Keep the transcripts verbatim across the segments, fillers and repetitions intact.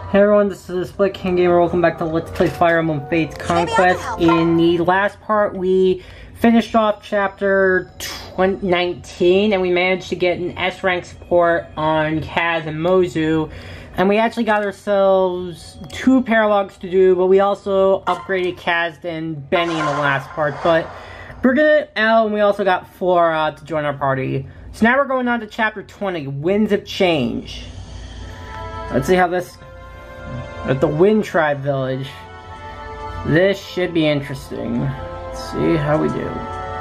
Hey everyone, this is Split King Gamer. Welcome back to Let's Play Fire Emblem Fates Conquest. In the last part, we finished off chapter nineteen, and we managed to get an S rank support on Kaz and Mozu. And we actually got ourselves two paralogs to do, but we also upgraded Kaz and Benny in the last part. But we're gonna L, and we also got Flora to join our party. So now we're going on to chapter twenty, Winds of Change. Let's see how this... At the Wind Tribe village. This should be interesting. Let's see how we do.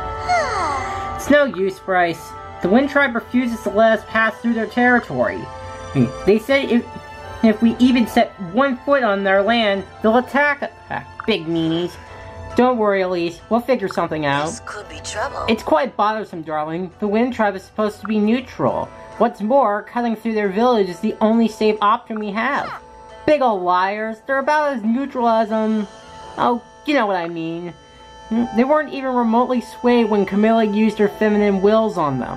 It's no use, Bryce. The Wind Tribe refuses to let us pass through their territory. They say if, if we even set one foot on their land, they'll attack us. Ah, big meanies. Don't worry, Elise. We'll figure something out. This could be trouble. It's quite bothersome, darling. The Wind Tribe is supposed to be neutral. What's more, cutting through their village is the only safe option we have. Big ol' liars. They're about as neutral as, um... Oh, you know what I mean. They weren't even remotely swayed when Camilla used her feminine wills on them.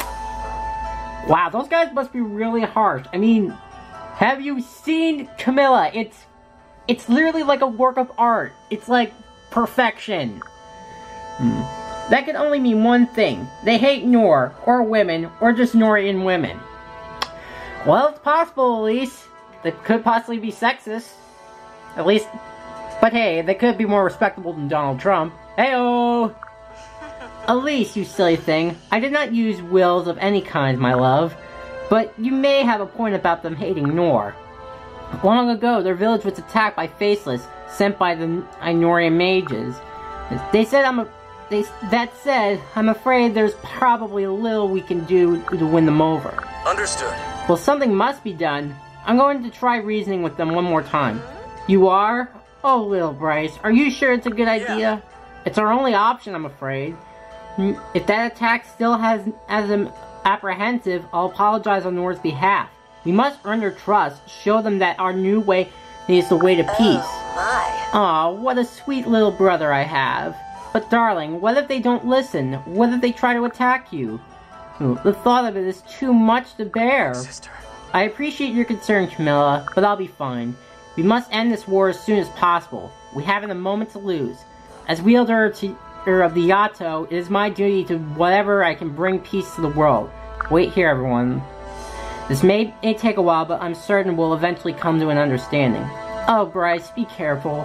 Wow, those guys must be really harsh. I mean, have you seen Camilla? It's... It's literally like a work of art. It's like perfection. Hmm. That could only mean one thing. They hate Nor, or women, or just Norian women. Well, it's possible, Elise. They could possibly be sexist. At least... But hey, they could be more respectable than Donald Trump. Heyo! Elise, you silly thing. I did not use wills of any kind, my love. But you may have a point about them hating Nor. Long ago, their village was attacked by Faceless, sent by the Ainorian mages. They said I'm a... They, that said, I'm afraid there's probably little we can do to win them over. Understood. Well, something must be done. I'm going to try reasoning with them one more time. You are? Oh, little Bryce, are you sure it's a good idea? Yeah. It's our only option, I'm afraid. If that attack still has as an apprehensive, I'll apologize on Nor's behalf. We must earn their trust, show them that our new way is the way to peace. Oh, my. Aw, what a sweet little brother I have. But darling, what if they don't listen? What if they try to attack you? The thought of it is too much to bear. Sister. I appreciate your concern, Camilla, but I'll be fine. We must end this war as soon as possible. We haven't a moment to lose. As wielder to, er, of the Yato, it is my duty to whatever I can bring peace to the world. Wait here, everyone. This may, may take a while, but I'm certain we'll eventually come to an understanding. Oh, Bryce, be careful.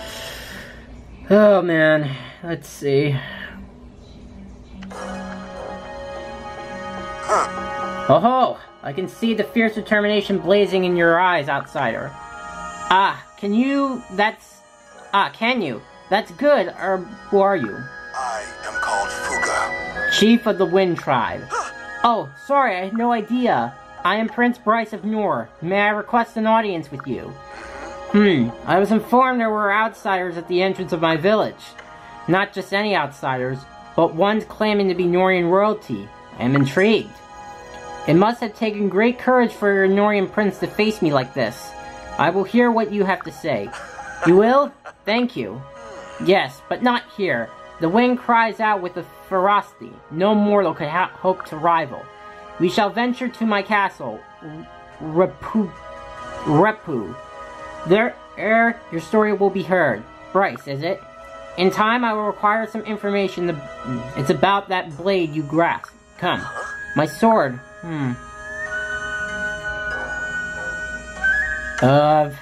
Oh, man. Let's see. Huh. Oh ho! I can see the fierce determination blazing in your eyes, outsider. Ah, can you... That's... Ah, can you? That's good, or who are you? I am called Fuga. Chief of the Wind Tribe. Oh, sorry, I had no idea. I am Prince Bryce of Nor. May I request an audience with you? Hmm, I was informed there were outsiders at the entrance of my village. Not just any outsiders, but ones claiming to be Norian royalty. I am intrigued. It must have taken great courage for your Norian prince to face me like this. I will hear what you have to say. You will? Thank you. Yes, but not here. The wind cries out with a ferocity no mortal could ha hope to rival. We shall venture to my castle, Repu. Repu. There, ere your story will be heard. Bryce, is it? In time, I will require some information. To, it's about that blade you grasp. Come. My sword. Hmm. Uh...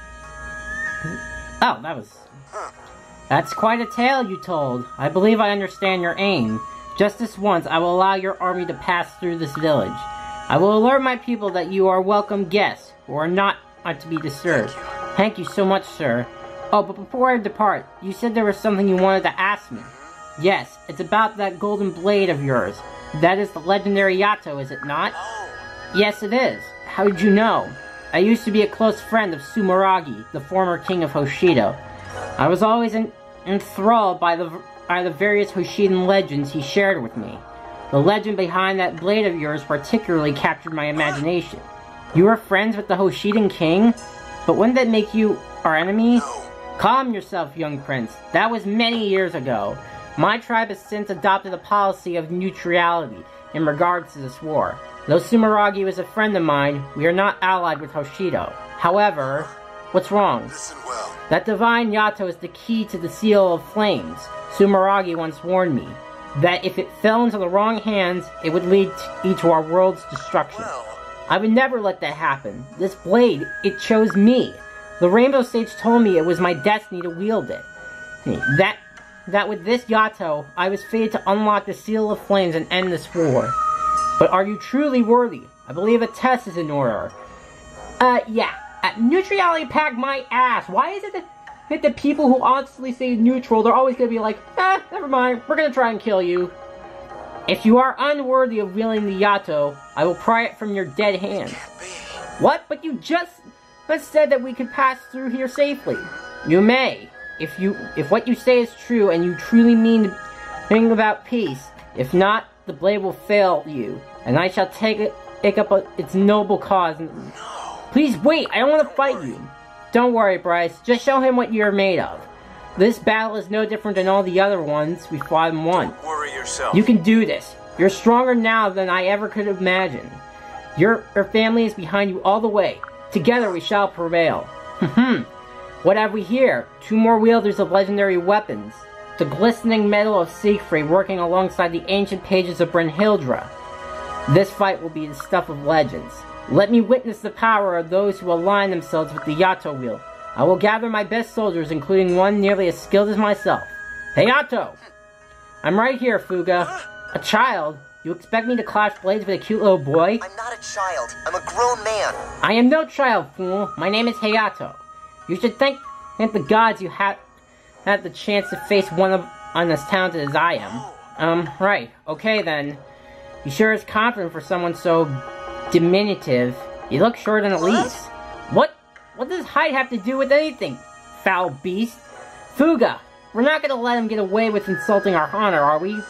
Oh, that was... That's quite a tale you told. I believe I understand your aim. Just this once, I will allow your army to pass through this village. I will alert my people that you are welcome guests, who are not are to be disturbed. Thank you. Thank you so much, sir. Oh, but before I depart, you said there was something you wanted to ask me. Yes, it's about that golden blade of yours. That is the legendary Yato, is it not? Oh. Yes, it is. How did you know? I used to be a close friend of Sumeragi, the former king of Hoshido. I was always en enthralled by the, by the various Hoshidan legends he shared with me. The legend behind that blade of yours particularly captured my imagination. You were friends with the Hoshidan king? But wouldn't that make you our enemy? No. Calm yourself, young prince. That was many years ago. My tribe has since adopted a policy of neutrality in regards to this war. Though Sumeragi was a friend of mine, we are not allied with Hoshido. However, what's wrong? Listen well. That divine Yato is the key to the Seal of Flames. Sumeragi once warned me that if it fell into the wrong hands, it would lead to, to our world's destruction. Well, I would never let that happen. This blade, it chose me. The Rainbow Sage told me it was my destiny to wield it. That, that with this Yato, I was fated to unlock the Seal of Flames and end this war. But are you truly worthy? I believe a test is in order. Uh, yeah. Uh, neutrality pack my ass. Why is it that, that the people who honestly say neutral, they're always gonna be like, ah, never mind, we're gonna try and kill you. If you are unworthy of wielding the Yato, I will pry it from your dead hands. What? But you just said that we could pass through here safely. You may. If you, if what you say is true and you truly mean to bring about peace. If not, the blade will fail you, and I shall take it, take up a, its noble cause. And, please wait, I don't want to fight you. Don't worry, Bryce. Just show him what you're made of. This battle is no different than all the other ones we fought and won. don't worry yourself. You can do this. You're stronger now than I ever could have imagined. Your, your family is behind you all the way. Together we shall prevail. Hmm. What have we here? Two more wielders of legendary weapons. The glistening metal of Siegfried working alongside the ancient pages of Brynhildra. This fight will be the stuff of legends. Let me witness the power of those who align themselves with the Yato wheel. I will gather my best soldiers, including one nearly as skilled as myself. Hey, Yato! I'm right here, Fuga. A child? You expect me to clash blades with a cute little boy? I'm not a child. I'm a grown man. I am no child, fool. My name is Hayato. You should thank, thank the gods you had had the chance to face one of one as talented as I am. Um, right. Okay, then. You sure is confident for someone so diminutive. You look short and at least. What? What does height have to do with anything, foul beast? Fuga, we're not gonna let him get away with insulting our honor, are we?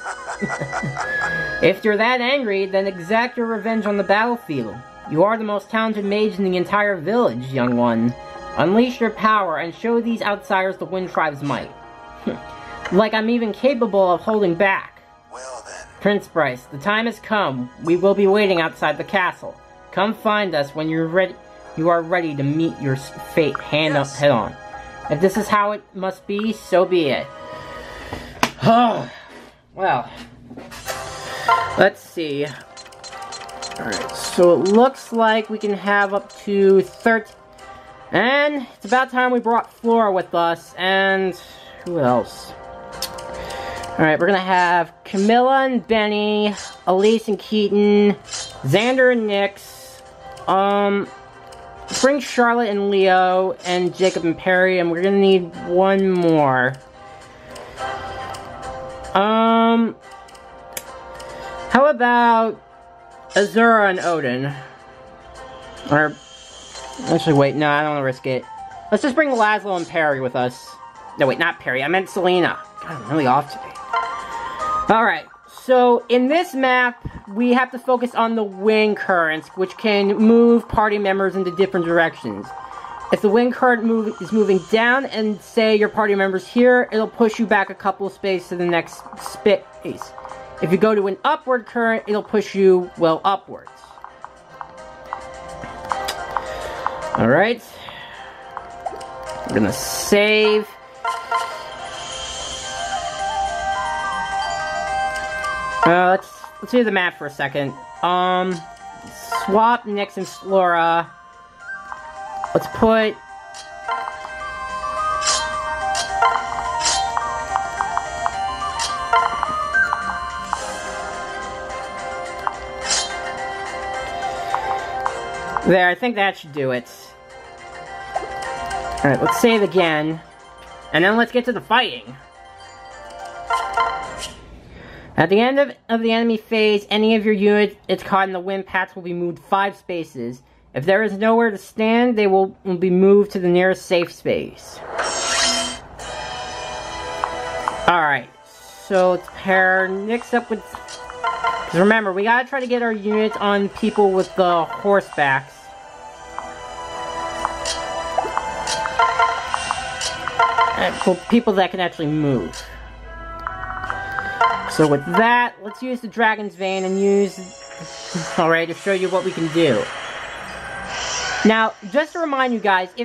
If you're that angry, then exact your revenge on the battlefield. You are the most talented mage in the entire village, young one. Unleash your power and show these outsiders the Wind Tribe's might. Like I'm even capable of holding back. Well then. Prince Bryce, the time has come. We will be waiting outside the castle. Come find us when you're ready. You are ready to meet your fate hand Yes. up, head on. If this is how it must be, so be it. Oh, well. Let's see. Alright, so it looks like we can have up to thirteen. And it's about time we brought Flora with us, and who else? Alright, we're gonna have Camilla and Benny, Elise and Keaton, Xander and Nyx, um, bring Charlotte and Leo, and Jacob and Perry, and we're gonna need one more. Um, how about Azura and Odin? Or, actually wait, no, I don't want to risk it. Let's just bring Laszlo and Perry with us. No, wait, not Perry, I meant Selena. God, I'm really off today. Alright, so in this map, we have to focus on the wind currents, which can move party members into different directions. If the wind current move is moving down, and say your party member's here, it'll push you back a couple of spaces to the next space. If you go to an upward current, it'll push you, well, upwards. Alright. We're gonna save. Uh, let's, let's do the map for a second. Um, swap Nyx and Flora. Let's put... There, I think that should do it. Alright, let's save again. And then let's get to the fighting. At the end of, of the enemy phase, any of your units it's caught in the wind paths will be moved five spaces. If there is nowhere to stand, they will, will be moved to the nearest safe space. Alright, so let's pair Nyx up with... Because remember, we gotta try to get our units on people with the horsebacks. And for people that can actually move. So with that, let's use the Dragon's Vein and use... Alright, to show you what we can do. Now, just to remind you guys, if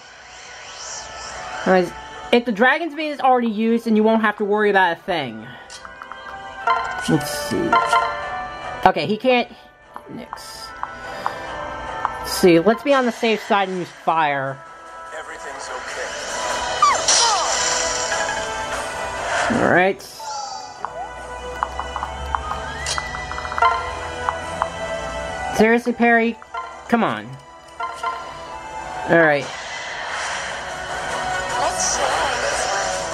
if the Dragon's Bait is already used, then you won't have to worry about a thing. Let's see. Okay, he can't... Nix. Let's see, let's be on the safe side and use fire. Everything's okay. Alright. Seriously, Perry? Come on. Alright. Let's share this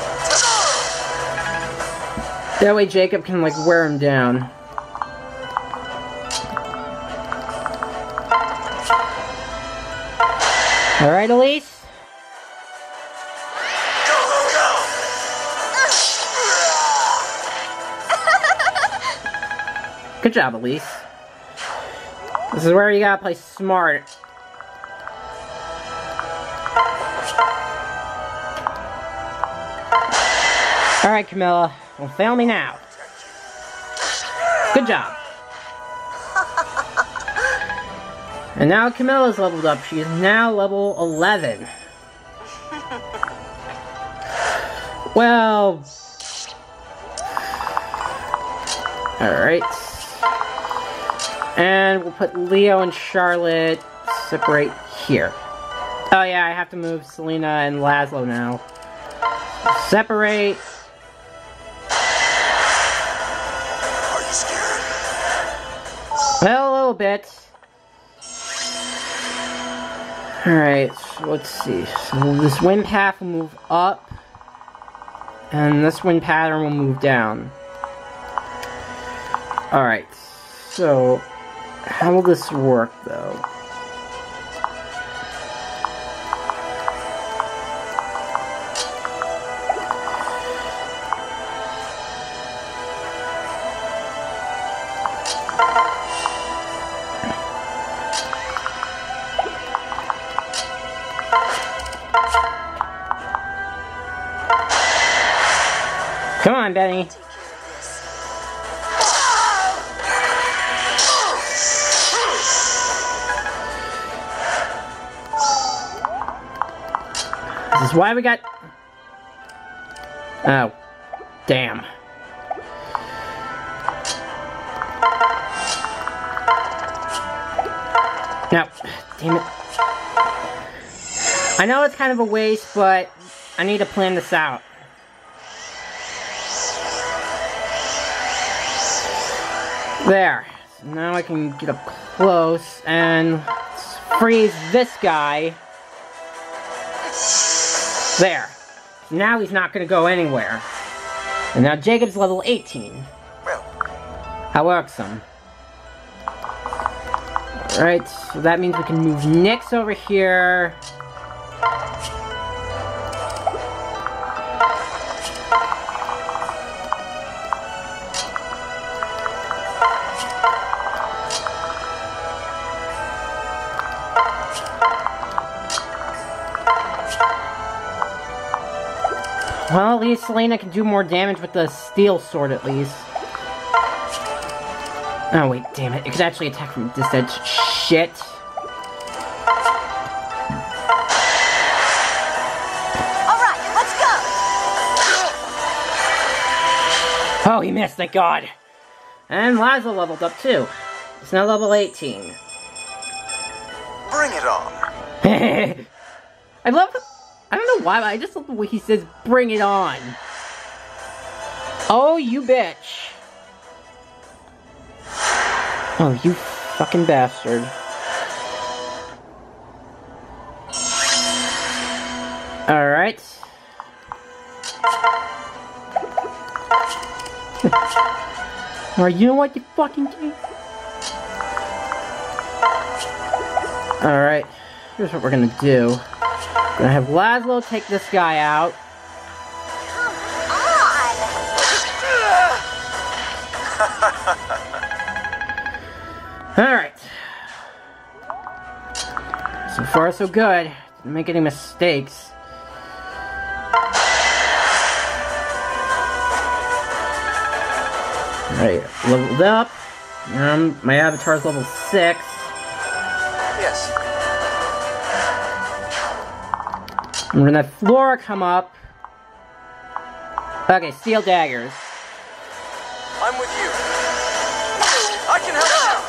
one. That way Jacob can, like, wear him down. Alright, Elise? Go, go, go! Good job, Elise. This is where you gotta play smart. Alright, Camilla. Well, fail me now. Good job. And now Camilla's leveled up. She is now level eleven. Well... Alright. And we'll put Leo and Charlotte separate here. Oh yeah, I have to move Selena and Laszlo now. Separate. Are you scared? Well, a little bit. Alright, so let's see. So this wind path will move up. And this wind pattern will move down. Alright, so... how will this work, though? Come on, Benny. Take care of this. This is why we got... Oh. Damn. No. Damn it. I know it's kind of a waste, but I need to plan this out. There. So now I can get up close and freeze this guy. There. Now he's not going to go anywhere. And now Jacob's level eighteen. Well, How irksome. Alright, so that means we can move Nyx over here. Well, at least Selena can do more damage with the steel sword, at least. Oh, wait, damn it. It could actually attack from this edge. Shit. Alright, let's go! Oh, he missed, thank God. And Laszlo leveled up, too. It's now level eighteen. bring it on. I love... I don't know why, but I just love the way he says, bring it on. Oh, you bitch. Oh, you fucking bastard. Alright. Alright, you know what, you fucking do? Alright, here's what we're gonna do. We're gonna have Laszlo take this guy out. Alright. So far, so good. Didn't make any mistakes. Alright, leveled up. Um, my avatar's level six. Yes. And we're gonna have Flora come up. Okay, steel daggers. I'm with you. I can help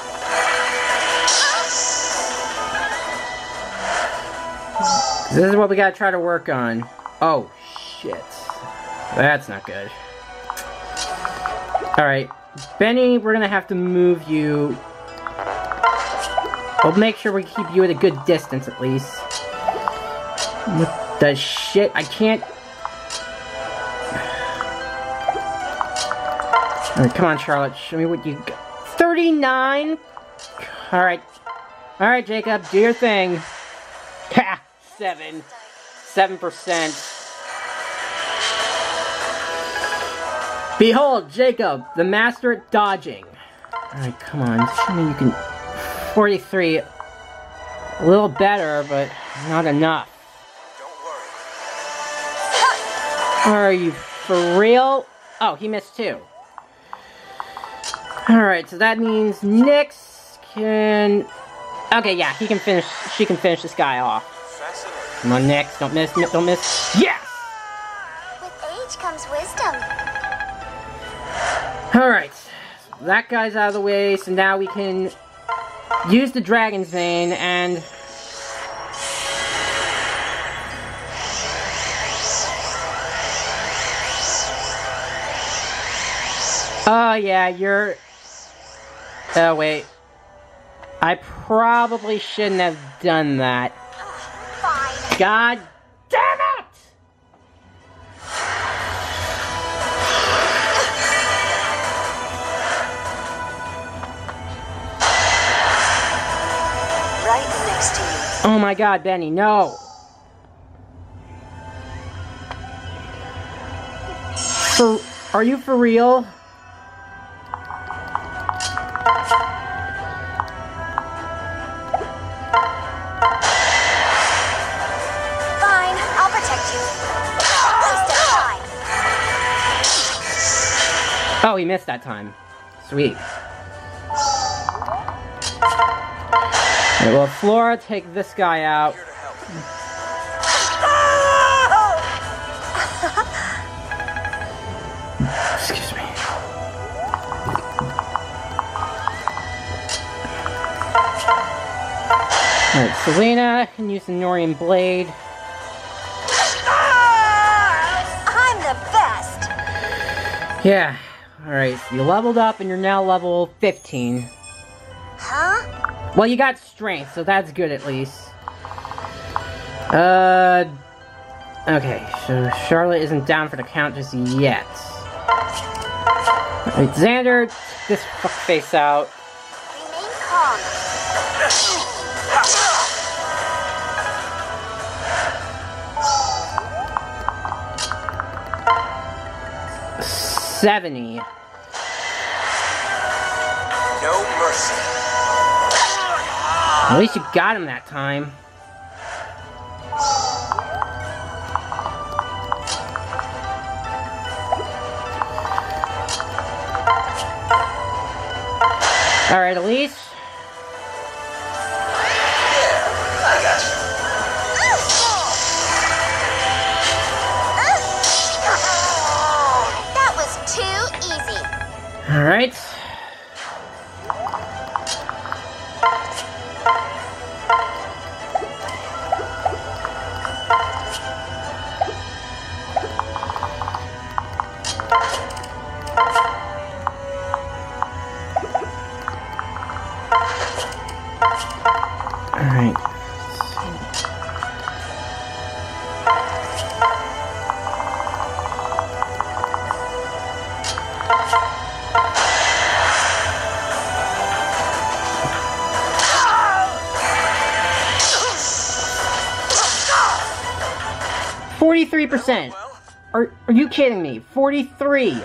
you. This is what we gotta try to work on. Oh, shit. That's not good. Alright, Benny, we're gonna have to move you. We'll make sure we keep you at a good distance, at least. What the shit? I can't... Alright, come on, Charlotte. Show me what you got. thirty-nine? Alright. Alright, Jacob, do your thing. Ha! Seven. Seven percent. Behold, Jacob, the master at dodging. Alright, come on. Show me you can... forty-three. A little better, but not enough. Don't worry. Are you for real? Oh, he missed two. Alright, so that means Nyx can... Okay, yeah, he can finish... She can finish this guy off. Fascinating. Come on, Nyx. Don't miss, don't miss. Yes! With age comes wisdom. Alright. So that guy's out of the way, so now we can use the Dragon's Vein and... Oh, yeah, you're... Oh, wait. I probably shouldn't have done that. Fine. God damn it! Right next to you. Oh my god, Benny, no! For... Are you for real? Fine, I'll protect you. Waste of time. Oh, he missed that time. Sweet. Alright, well, Flora, take this guy out. Here to help. Excuse me. Alright, Selena can use the Norian Blade. I'm the best. Yeah. Alright, so you leveled up and you're now level fifteen. Huh? Well, you got strength, so that's good at least. Uh... Okay, so Charlotte isn't down for the count just yet. Alright, Xander, take this fuckface out. Remain calm. seventy. No mercy. At least you got him that time. Alright, Elise. I got you. That was too easy. Alright. Alright. Forty-three percent. Are are you kidding me? Forty-three.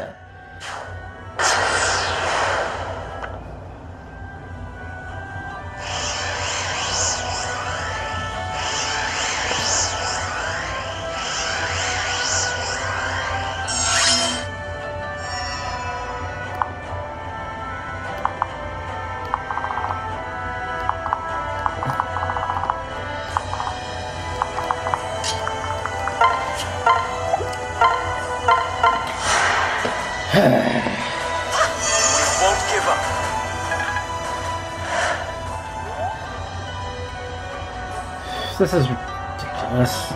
won't give up. This is ridiculous.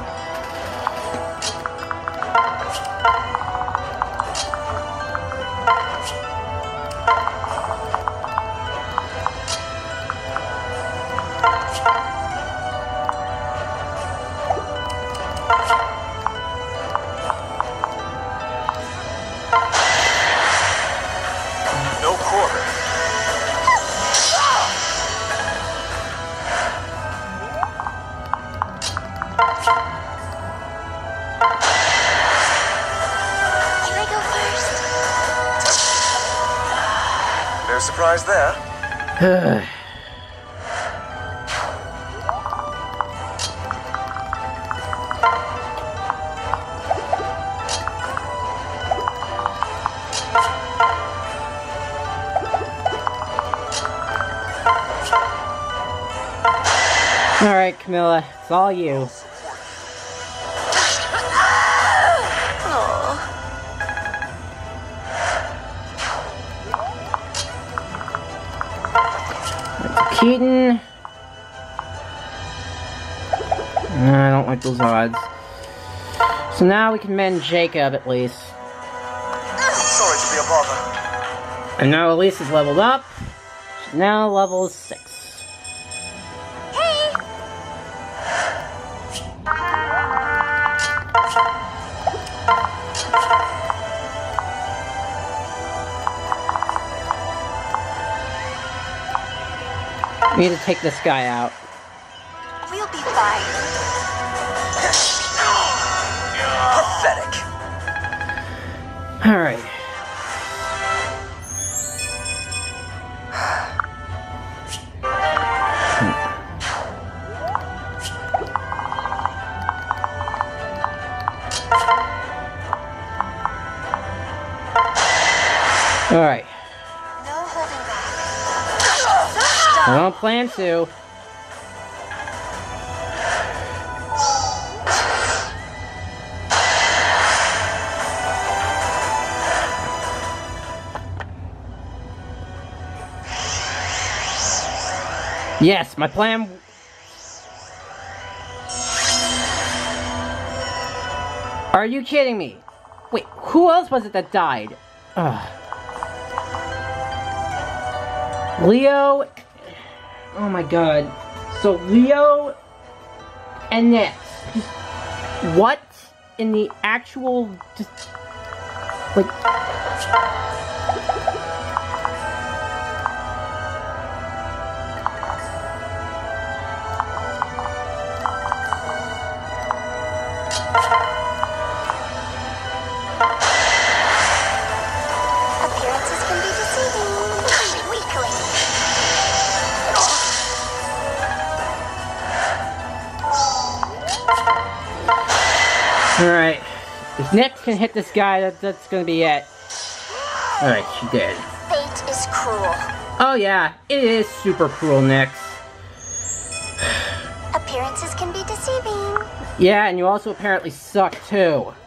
No quarter. Can I go first? No surprise there. Alright, Camilla, it's all you. Keaton. No, I don't like those odds. So now we can mend Jacob at least. Sorry to be a bother. And now Elise is leveled up. She's now level six. Hey! We need to take this guy out. We'll be fine. Pathetic. Alright. Alright. No holding back. I don't plan to. Yes, my plan. Are you kidding me? Wait, who else was it that died? Ugh. Leo. Oh my god. So Leo and Nix. What in the actual just like Appearances can be deceiving. Weakling. Alright. If Nix can hit this guy, that, that's gonna be it. Alright, she did. Fate is cruel. Oh yeah, it is super cruel, Nix. Appearances can be deceiving. Yeah, and you also apparently suck too.